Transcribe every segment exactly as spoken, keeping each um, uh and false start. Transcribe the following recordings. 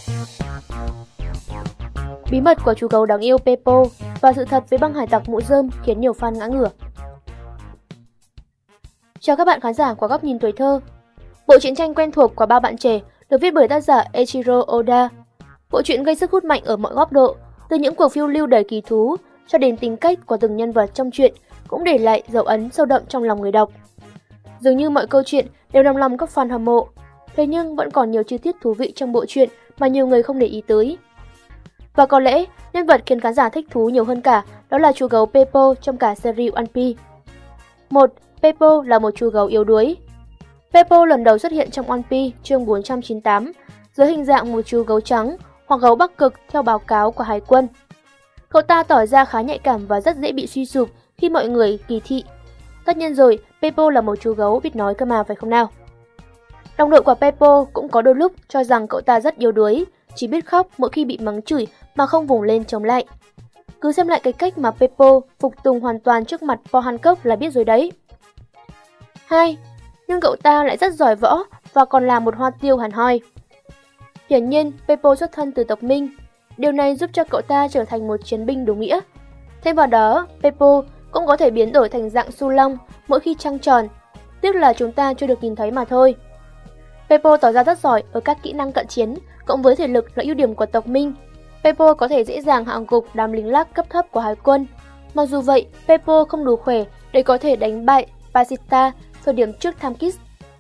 Bí mật của chú gấu đáng yêu Peppo và sự thật với băng hải tặc mũ rơm khiến nhiều fan ngã ngửa. Chào các bạn khán giả của Góc Nhìn Tuổi Thơ. Bộ truyện tranh quen thuộc của ba bạn trẻ được viết bởi tác giả Eiichiro Oda. Bộ truyện gây sức hút mạnh ở mọi góc độ, từ những cuộc phiêu lưu đầy kỳ thú cho đến tính cách của từng nhân vật trong truyện cũng để lại dấu ấn sâu đậm trong lòng người đọc. Dường như mọi câu chuyện đều nằm lòng các fan hâm mộ, thế nhưng vẫn còn nhiều chi tiết thú vị trong bộ truyện mà nhiều người không để ý tới. Và có lẽ nhân vật khiến khán giả thích thú nhiều hơn cả đó là chú gấu Peppo trong cả series One Piece. một. Peppo là một chú gấu yếu đuối. Peppo lần đầu xuất hiện trong One Piece chương bốn trăm chín mươi tám dưới hình dạng một chú gấu trắng hoặc gấu Bắc Cực theo báo cáo của Hải quân. Cậu ta tỏ ra khá nhạy cảm và rất dễ bị suy sụp khi mọi người kỳ thị. Tất nhiên rồi, Peppo là một chú gấu biết nói cơ mà, phải không nào? Đồng đội của Peppo cũng có đôi lúc cho rằng cậu ta rất yếu đuối, chỉ biết khóc mỗi khi bị mắng chửi mà không vùng lên chống lại. Cứ xem lại cái cách mà Peppo phục tùng hoàn toàn trước mặt Paul Hancock là biết rồi đấy. hai. Nhưng cậu ta lại rất giỏi võ và còn là một hoa tiêu hẳn hoi. Hiển nhiên, Peppo xuất thân từ tộc Minh. Điều này giúp cho cậu ta trở thành một chiến binh đúng nghĩa. Thêm vào đó, Peppo cũng có thể biến đổi thành dạng su long mỗi khi trăng tròn. Tiếc là chúng ta chưa được nhìn thấy mà thôi. Peppo tỏ ra rất giỏi ở các kỹ năng cận chiến, cộng với thể lực là ưu điểm của tộc Minh. Peppo có thể dễ dàng hạ gục đám lính lác cấp thấp của Hải quân. Mặc dù vậy, Peppo không đủ khỏe để có thể đánh bại Pasita thời điểm trước Time Kiss.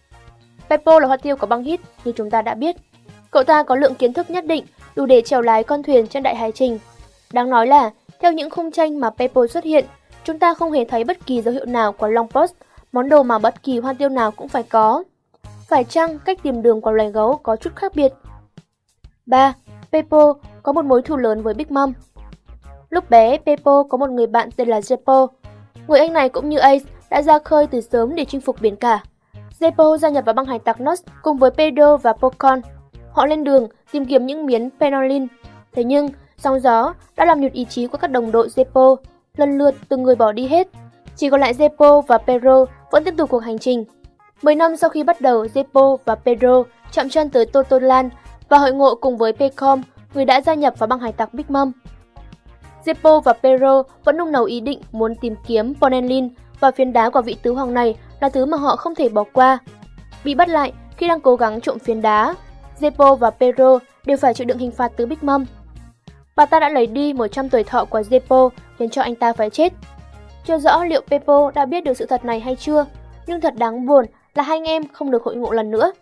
Peppo là hoa tiêu của băng hít như chúng ta đã biết. Cậu ta có lượng kiến thức nhất định đủ để chèo lái con thuyền trên đại hải trình. Đáng nói là, theo những khung tranh mà Peppo xuất hiện, chúng ta không hề thấy bất kỳ dấu hiệu nào của Long Post, món đồ mà bất kỳ hoa tiêu nào cũng phải có. Phải chăng cách tìm đường của loài gấu có chút khác biệt? ba. Peppo có một mối thù lớn với Big Mom. Lúc bé, Peppo có một người bạn tên là Zeppo. Người anh này cũng như Ace đã ra khơi từ sớm để chinh phục biển cả. Zeppo gia nhập vào băng hải tặc Nos cùng với Pedro và Pocon. Họ lên đường tìm kiếm những miếng Penolin. Thế nhưng, sóng gió đã làm nhụt ý chí của các đồng đội Zeppo. Lần lượt từng người bỏ đi hết. Chỉ còn lại Zeppo và Pedro vẫn tiếp tục cuộc hành trình. Mười năm sau khi bắt đầu, Zeppo và Pedro chạm chân tới Totolan và hội ngộ cùng với Pecom, người đã gia nhập vào băng hải tặc Big Mom. Zeppo và Pedro vẫn nung nấu ý định muốn tìm kiếm Penolin và phiến đá của vị tứ hoàng này là thứ mà họ không thể bỏ qua. Bị bắt lại khi đang cố gắng trộm phiến đá, Zeppo và Pedro đều phải chịu đựng hình phạt từ Big Mom. Bà ta đã lấy đi một trăm tuổi thọ của Zeppo khiến cho anh ta phải chết. Chưa rõ liệu Peppo đã biết được sự thật này hay chưa, nhưng thật đáng buồn là hai anh em không được hội ngộ lần nữa.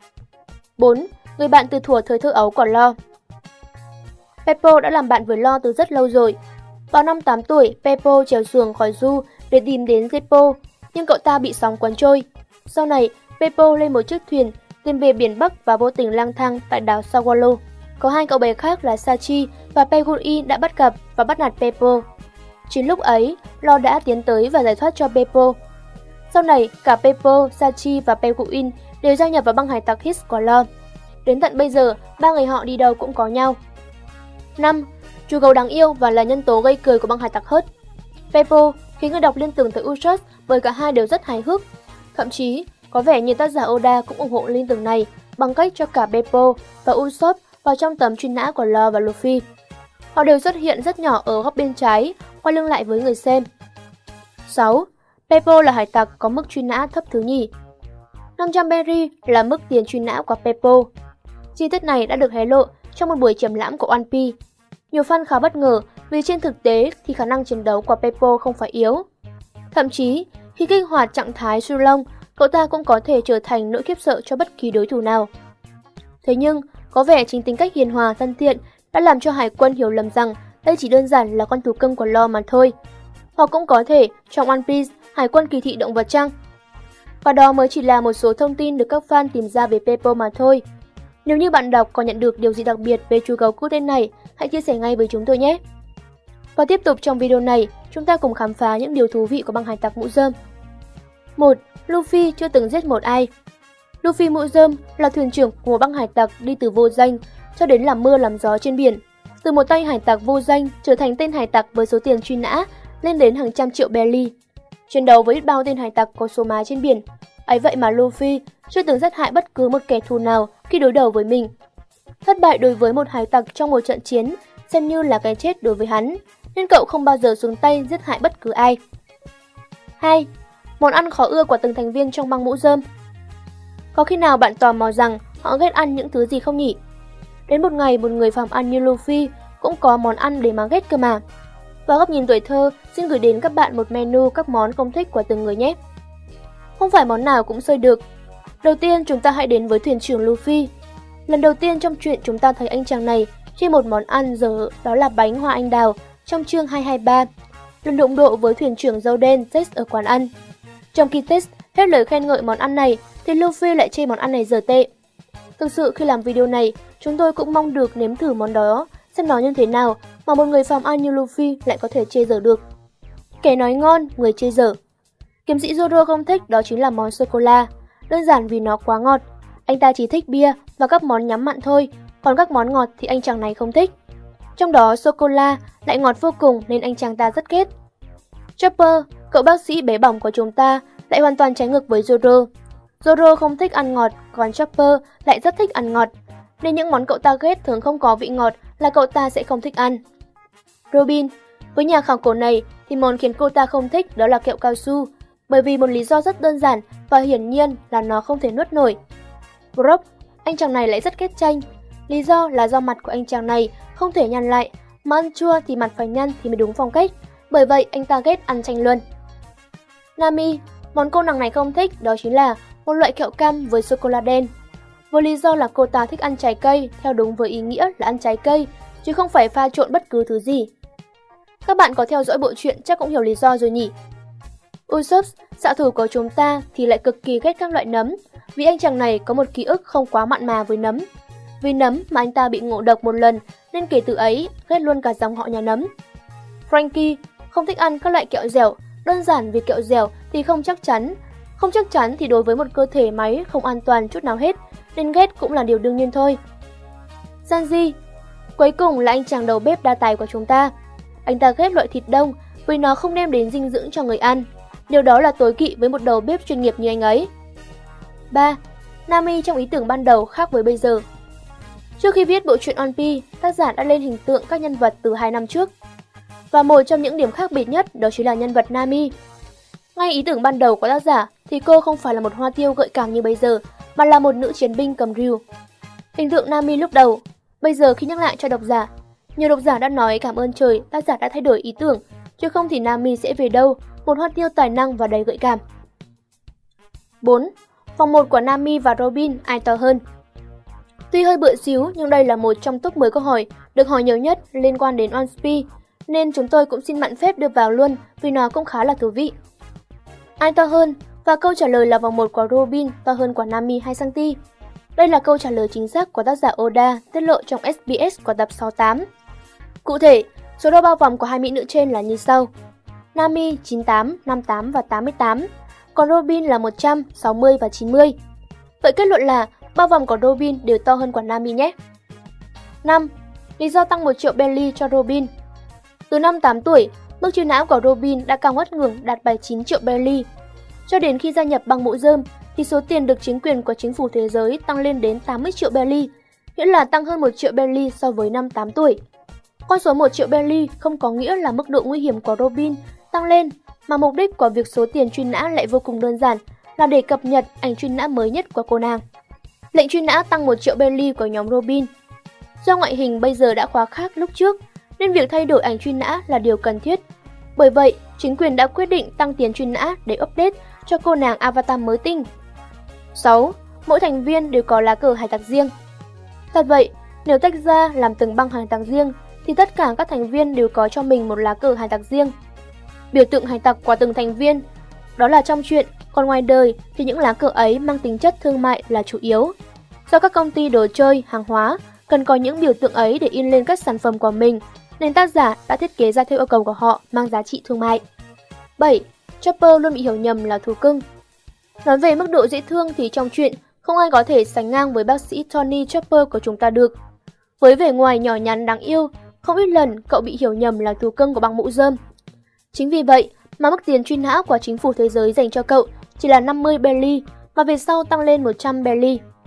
bốn. Người bạn từ thuở thời thơ ấu của Lo. Peppo đã làm bạn với Lo từ rất lâu rồi. Vào năm tám tuổi, Peppo trèo xuồng khỏi du để tìm đến Zeppo, nhưng cậu ta bị sóng cuốn trôi. Sau này, Peppo lên một chiếc thuyền tìm về biển Bắc và vô tình lang thang tại đảo Sawalo. Có hai cậu bé khác là Sachi và Peguin đã bắt gặp và bắt nạt Peppo. Chính lúc ấy, Lo đã tiến tới và giải thoát cho Peppo. Sau này, cả Peppo, Sachi và Peguin đều gia nhập vào băng hải tặc Hits của Lo. Đến tận bây giờ, ba người họ đi đâu cũng có nhau. năm. Chú gấu đáng yêu và là nhân tố gây cười của băng hải tặc Hurt. Peppo khiến người đọc liên tưởng tới Usopp bởi cả hai đều rất hài hước. Thậm chí, có vẻ như tác giả Oda cũng ủng hộ liên tưởng này bằng cách cho cả Peppo và Usopp vào trong tấm truy nã của Lo và Luffy. Họ đều xuất hiện rất nhỏ ở góc bên trái, quay lưng lại với người xem. sáu. Peppo là hải tặc có mức truy nã thấp thứ nhì. năm trăm berry là mức tiền truy nã của Peppo. Chi tiết này đã được hé lộ trong một buổi triển lãm của One Piece. Nhiều fan khá bất ngờ vì trên thực tế thì khả năng chiến đấu của Peppo không phải yếu. Thậm chí, khi kích hoạt trạng thái su long, cậu ta cũng có thể trở thành nỗi khiếp sợ cho bất kỳ đối thủ nào. Thế nhưng, có vẻ chính tính cách hiền hòa thân thiện đã làm cho Hải quân hiểu lầm rằng đây chỉ đơn giản là con thú cưng của Lo mà thôi. Hoặc cũng có thể trong One Piece, Hải quân kỳ thị động vật chăng? Và đó mới chỉ là một số thông tin được các fan tìm ra về Peppo mà thôi. Nếu như bạn đọc còn nhận được điều gì đặc biệt về chú gấu cút tên này, hãy chia sẻ ngay với chúng tôi nhé! Và tiếp tục trong video này, chúng ta cùng khám phá những điều thú vị của băng hải tặc mũ rơm. một. Luffy chưa từng giết một ai. Luffy mũ rơm là thuyền trưởng của một băng hải tặc đi từ vô danh cho đến làm mưa làm gió trên biển. Từ một tay hải tặc vô danh trở thành tên hải tặc với số tiền truy nã lên đến hàng trăm triệu belly. Chiến đấu với biết bao tên hải tặc có số má trên biển. Ấy vậy mà Luffy chưa từng sát hại bất cứ một kẻ thù nào khi đối đầu với mình. Thất bại đối với một hải tặc trong một trận chiến xem như là cái chết đối với hắn, nên cậu không bao giờ xuống tay giết hại bất cứ ai. hai. Món ăn khó ưa của từng thành viên trong băng mũ rơm. Có khi nào bạn tò mò rằng họ ghét ăn những thứ gì không nhỉ? Đến một ngày một người phàm ăn như Luffy cũng có món ăn để mà ghét cơ mà. Và góc nhìn tuổi thơ xin gửi đến các bạn một menu các món không thích của từng người nhé. Không phải món nào cũng xơi được. Đầu tiên chúng ta hãy đến với thuyền trưởng Luffy. Lần đầu tiên trong truyện chúng ta thấy anh chàng này trên một món ăn dở, đó là bánh hoa anh đào trong chương hai hai ba. Lần đụng độ với thuyền trưởng dâu đen Tex ở quán ăn. Trong khi Tex hết lời khen ngợi món ăn này thì Luffy lại chê món ăn này dở tệ. Thực sự khi làm video này, chúng tôi cũng mong được nếm thử món đó, xem nó như thế nào mà một người phàm ăn như Luffy lại có thể chê dở được. Kẻ nói ngon, người chê dở. Kiếm sĩ Zoro không thích đó chính là món sô-cô-la, đơn giản vì nó quá ngọt. Anh ta chỉ thích bia và các món nhắm mặn thôi, còn các món ngọt thì anh chàng này không thích. Trong đó sô-cô-la lại ngọt vô cùng nên anh chàng ta rất ghét. Chopper, cậu bác sĩ bé bỏng của chúng ta, lại hoàn toàn trái ngược với Zoro. Zoro không thích ăn ngọt, còn Chopper lại rất thích ăn ngọt, nên những món cậu ta ghét thường không có vị ngọt là cậu ta sẽ không thích ăn. Robin, với nhà khảo cổ này thì món khiến cô ta không thích đó là kẹo cao su, bởi vì một lý do rất đơn giản và hiển nhiên là nó không thể nuốt nổi. Brock, anh chàng này lại rất ghét chanh, lý do là do mặt của anh chàng này không thể nhăn lại, mà ăn chua thì mặt phải nhăn thì mới đúng phong cách, bởi vậy anh ta ghét ăn chanh luôn. Nami, món cô nàng này không thích đó chính là một loại kẹo cam với sô-cô-la đen. Với lý do là cô ta thích ăn trái cây theo đúng với ý nghĩa là ăn trái cây, chứ không phải pha trộn bất cứ thứ gì. Các bạn có theo dõi bộ truyện chắc cũng hiểu lý do rồi nhỉ? Usopp, xạ thủ của chúng ta thì lại cực kỳ ghét các loại nấm, vì anh chàng này có một ký ức không quá mặn mà với nấm. Vì nấm mà anh ta bị ngộ độc một lần nên kể từ ấy ghét luôn cả dòng họ nhà nấm. Frankie không thích ăn các loại kẹo dẻo, đơn giản vì kẹo dẻo thì không chắc chắn. Không chắc chắn thì đối với một cơ thể máy không an toàn chút nào hết, nên ghét cũng là điều đương nhiên thôi. Sanji, cuối cùng là anh chàng đầu bếp đa tài của chúng ta. Anh ta ghét loại thịt đông vì nó không đem đến dinh dưỡng cho người ăn. Điều đó là tối kỵ với một đầu bếp chuyên nghiệp như anh ấy. ba. Nami trong ý tưởng ban đầu khác với bây giờ. Trước khi viết bộ truyện One Piece, tác giả đã lên hình tượng các nhân vật từ hai năm trước. Và một trong những điểm khác biệt nhất đó chính là nhân vật Nami. Ngay ý tưởng ban đầu của tác giả thì cô không phải là một hoa tiêu gợi cảm như bây giờ, mà là một nữ chiến binh cầm rìu. Hình tượng Nami lúc đầu, bây giờ khi nhắc lại cho độc giả, nhiều độc giả đã nói cảm ơn trời tác giả đã thay đổi ý tưởng, chứ không thì Nami sẽ về đâu, một hoa tiêu tài năng và đầy gợi cảm. bốn. Vòng một của Nami và Robin ai to hơn? Tuy hơi bựa xíu nhưng đây là một trong top mười câu hỏi được hỏi nhiều nhất liên quan đến One Piece, nên chúng tôi cũng xin mạn phép đưa vào luôn vì nó cũng khá là thú vị. Ai to hơn? Và câu trả lời là vòng một của Robin to hơn của Nami hai xăng-ti-mét. Đây là câu trả lời chính xác của tác giả Oda tiết lộ trong ét bê ét của tập sáu mươi tám. Cụ thể, số đo bao vòng của hai mỹ nữ trên là như sau. Nami chín mươi tám, năm mươi tám và tám mươi tám, còn Robin là một trăm, sáu mươi và chín mươi. Vậy kết luận là bao vòng của Robin đều to hơn của Nami nhé. năm. Lý do tăng một triệu belly cho Robin. Từ năm tám tuổi, mức truy nã của Robin đã cao ngất ngưỡng đạt bảy mươi chín triệu belly. Cho đến khi gia nhập băng mũ rơm thì số tiền được chính quyền của chính phủ thế giới tăng lên đến tám mươi triệu belly, nghĩa là tăng hơn một triệu belly so với năm tám tuổi. Con số một triệu belly không có nghĩa là mức độ nguy hiểm của Robin tăng lên, mà mục đích của việc số tiền truy nã lại vô cùng đơn giản, là để cập nhật ảnh truy nã mới nhất của cô nàng. Lệnh truy nã tăng một triệu belly của nhóm Robin. Do ngoại hình bây giờ đã khá khác lúc trước, nên việc thay đổi ảnh truy nã là điều cần thiết. Bởi vậy, chính quyền đã quyết định tăng tiền truy nã để update cho cô nàng avatar mới tinh. sáu. Mỗi thành viên đều có lá cờ hải tặc riêng. Thật vậy, nếu tách ra làm từng băng hải tặc riêng, thì tất cả các thành viên đều có cho mình một lá cờ hải tặc riêng. Biểu tượng hải tặc của từng thành viên, đó là trong truyện, còn ngoài đời thì những lá cờ ấy mang tính chất thương mại là chủ yếu. Do các công ty đồ chơi, hàng hóa cần có những biểu tượng ấy để in lên các sản phẩm của mình, nên tác giả đã thiết kế ra theo yêu cầu của họ mang giá trị thương mại. bảy. Chopper luôn bị hiểu nhầm là thú cưng. Nói về mức độ dễ thương thì trong truyện không ai có thể sánh ngang với bác sĩ Tony Chopper của chúng ta được. Với vẻ ngoài nhỏ nhắn đáng yêu, không ít lần cậu bị hiểu nhầm là thú cưng của băng mũ rơm. Chính vì vậy mà mức tiền truy nã của chính phủ thế giới dành cho cậu chỉ là năm mươi belly và về sau tăng lên một trăm belly.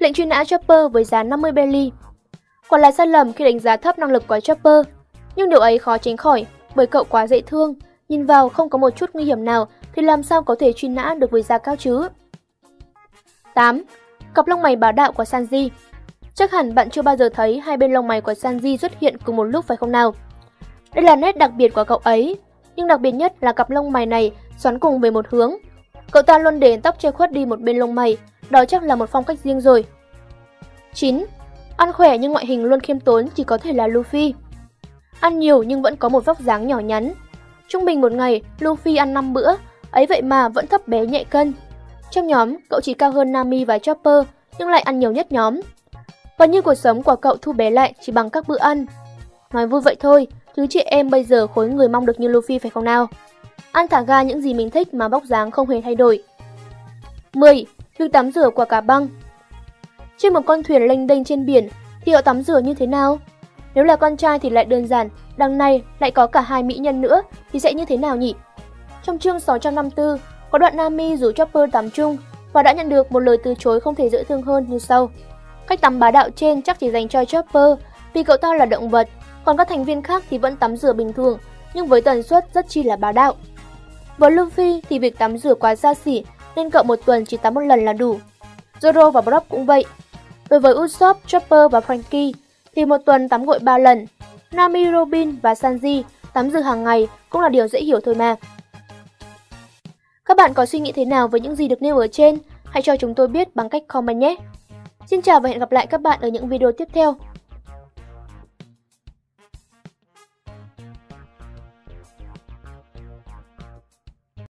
Lệnh truy nã Chopper với giá năm mươi belly. Quả là sai lầm khi đánh giá thấp năng lực của Chopper, nhưng điều ấy khó tránh khỏi bởi cậu quá dễ thương, nhìn vào không có một chút nguy hiểm nào thì làm sao có thể truy nã được với giá cao chứ. tám. Cặp lông mày bá đạo của Sanji. Chắc hẳn bạn chưa bao giờ thấy hai bên lông mày của Sanji xuất hiện cùng một lúc phải không nào? Đây là nét đặc biệt của cậu ấy, nhưng đặc biệt nhất là cặp lông mày này xoắn cùng về một hướng. Cậu ta luôn để tóc che khuất đi một bên lông mày, đó chắc là một phong cách riêng rồi. chín. Ăn khỏe nhưng ngoại hình luôn khiêm tốn chỉ có thể là Luffy. Ăn nhiều nhưng vẫn có một vóc dáng nhỏ nhắn. Trung bình một ngày, Luffy ăn năm bữa, ấy vậy mà vẫn thấp bé nhẹ cân. Trong nhóm, cậu chỉ cao hơn Nami và Chopper, nhưng lại ăn nhiều nhất nhóm. Còn như cuộc sống của cậu thu bé lại chỉ bằng các bữa ăn. Nói vui vậy thôi, thứ chị em bây giờ khối người mong được như Luffy phải không nào? Ăn thả ga những gì mình thích mà vóc dáng không hề thay đổi. mười. Việc tắm rửa của cá băng. Trên một con thuyền lênh đênh trên biển thì họ tắm rửa như thế nào? Nếu là con trai thì lại đơn giản, đằng này lại có cả hai mỹ nhân nữa thì sẽ như thế nào nhỉ? Trong chương sáu trăm năm mươi tư, có đoạn Nami rủ Chopper tắm chung và đã nhận được một lời từ chối không thể dễ thương hơn như sau. Cách tắm bá đạo trên chắc chỉ dành cho Chopper vì cậu ta là động vật, còn các thành viên khác thì vẫn tắm rửa bình thường nhưng với tần suất rất chi là bá đạo. Với Luffy thì việc tắm rửa quá xa xỉ nên cậu một tuần chỉ tắm một lần là đủ. Zoro và Brock cũng vậy. Đối với Usopp, Chopper và Franky thì một tuần tắm gội ba lần. Nami, Robin và Sanji tắm rửa hàng ngày cũng là điều dễ hiểu thôi mà. Các bạn có suy nghĩ thế nào với những gì được nêu ở trên? Hãy cho chúng tôi biết bằng cách comment nhé! Xin chào và hẹn gặp lại các bạn ở những video tiếp theo.